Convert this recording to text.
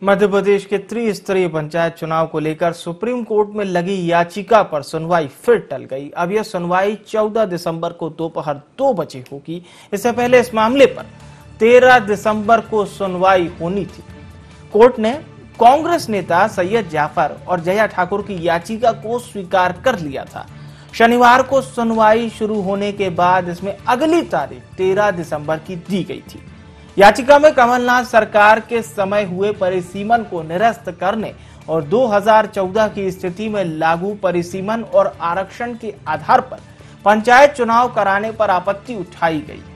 मध्य प्रदेश के त्रिस्तरीय पंचायत चुनाव को लेकर सुप्रीम कोर्ट में लगी याचिका पर सुनवाई फिर टल गई। अब यह सुनवाई 14 दिसंबर को दोपहर 2 बजे होगी। इससे पहले इस मामले पर 13 दिसंबर को सुनवाई होनी थी। कोर्ट ने कांग्रेस नेता सैयद जाफर और जया ठाकुर की याचिका को स्वीकार कर लिया था। शनिवार को सुनवाई शुरू होने के बाद इसमें अगली तारीख 13 दिसंबर की दी गई थी। याचिका में कमलनाथ सरकार के समय हुए परिसीमन को निरस्त करने और 2014 की स्थिति में लागू परिसीमन और आरक्षण के आधार पर पंचायत चुनाव कराने पर आपत्ति उठाई गई।